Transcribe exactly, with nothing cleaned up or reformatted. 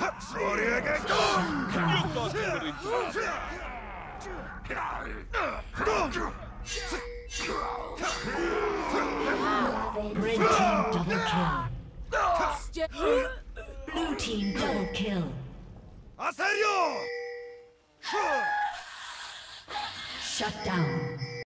Red team double kill. Blue team double kill. Aserio! Shut down.